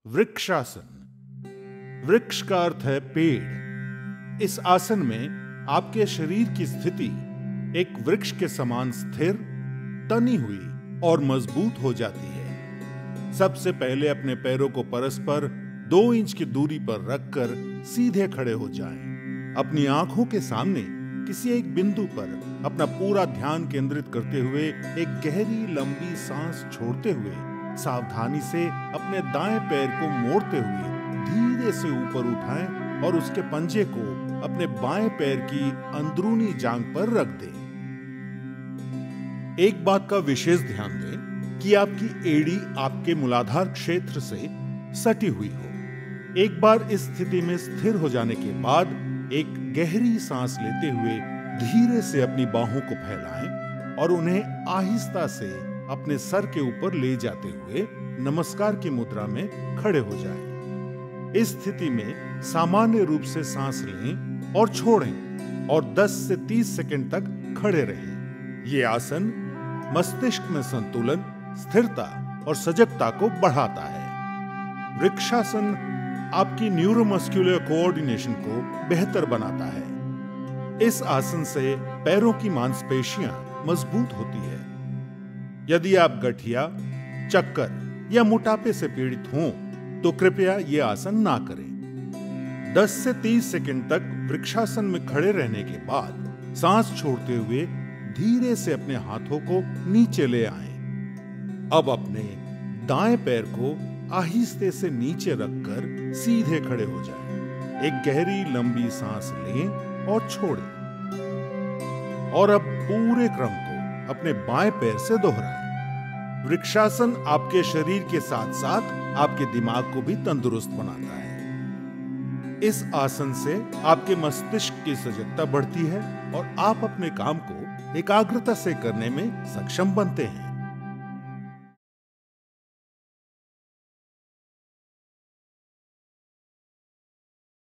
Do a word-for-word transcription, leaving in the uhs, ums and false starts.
वृक्षासन। वृक्ष का अर्थ है पेड़। इस आसन में आपके शरीर की स्थिति एक वृक्ष के समान स्थिर, तनी हुई और मजबूत हो जाती है। सबसे पहले अपने पैरों को परस्पर दो इंच की दूरी पर रखकर सीधे खड़े हो जाएं। अपनी आंखों के सामने किसी एक बिंदु पर अपना पूरा ध्यान केंद्रित करते हुए एक गहरी लंबी सांस छोड़ते हुए सावधानी से अपने दाएं पैर को मोड़ते हुए धीरे से ऊपर उठाएं और उसके पंजे को अपने बाएं पैर की अंदरूनी जांघ पर रख दें। एक बात का विशेष ध्यान दें कि आपकी एड़ी आपके मूलाधार क्षेत्र से सटी हुई हो। एक बार इस स्थिति में स्थिर हो जाने के बाद एक गहरी सांस लेते हुए धीरे से अपनी बाहों को फैलाएं और उन्हें आहिस्ता से अपने सर के ऊपर ले जाते हुए नमस्कार की मुद्रा में खड़े हो जाएं। इस स्थिति में सामान्य रूप से सांस लें और छोड़ें और दस से तीस सेकंड तक खड़े रहें। ये आसन मस्तिष्क में संतुलन, स्थिरता और सजगता को बढ़ाता है। वृक्षासन आपकी न्यूरोमस्कुलर कोऑर्डिनेशन को बेहतर बनाता है। इस आसन से पैरों की मांसपेशियां मजबूत होती है। यदि आप गठिया, चक्कर या मोटापे से पीड़ित हों तो कृपया ये आसन ना करें। दस से तीस सेकंड तक वृक्षासन में खड़े रहने के बाद सांस छोड़ते हुए धीरे से अपने हाथों को नीचे ले आएं। अब अपने दाएं पैर को आहिस्ते से नीचे रखकर सीधे खड़े हो जाएं। एक गहरी लंबी सांस लें और छोड़ें और अब पूरे क्रम को अपने बाएं पैर से दोहराएं। वृक्षासन आपके शरीर के साथ साथ आपके दिमाग को भी तंदुरुस्त बनाता है। इस आसन से आपके मस्तिष्क की सजगता बढ़ती है और आप अपने काम को एकाग्रता से करने में सक्षम बनते हैं।